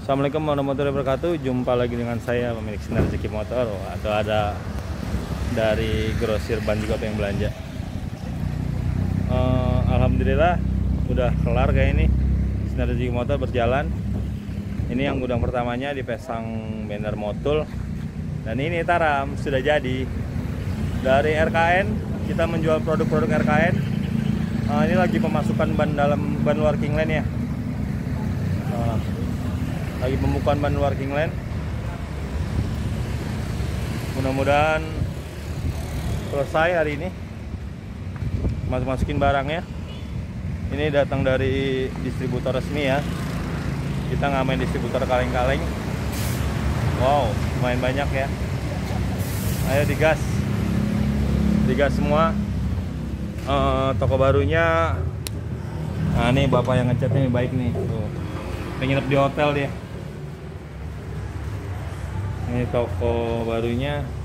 Assalamualaikum warahmatullahi wabarakatuh. Jumpa lagi dengan saya, pemilik Sinar Rezeki Motor. Atau ada dari grosir ban juga pengen belanja. Alhamdulillah udah kelar kayak ini. Sinar Rezeki Motor berjalan. Ini yang gudang pertamanya dipasang banner motul. Dan ini taram sudah jadi. Dari RKN kita menjual produk-produk RKN. Ini lagi pemasukan ban luar Kingland ya. Lagi pembukaan ban luar Kingland. Mudah-mudahan selesai hari ini. Masukin barangnya. Ini datang dari distributor resmi ya. Kita nggak main distributor kaleng-kaleng. Wow, lumayan banyak ya. Ayo digas semua. Toko barunya. Nah ini bapak yang ngecatnya baik nih. Tuh. Nginep di hotel dia. Ini toko barunya